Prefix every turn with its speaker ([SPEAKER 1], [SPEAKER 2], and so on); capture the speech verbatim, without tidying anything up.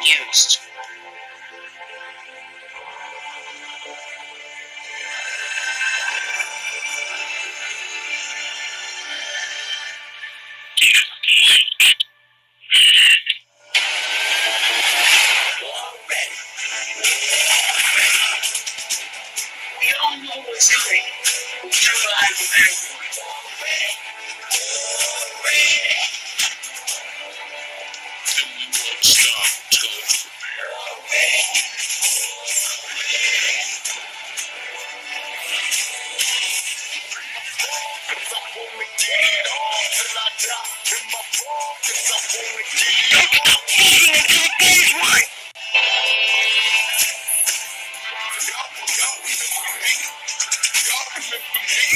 [SPEAKER 1] used. We all know what's coming. Triple I will back for it. And we won't stop till it's prepared. Y'all remember me?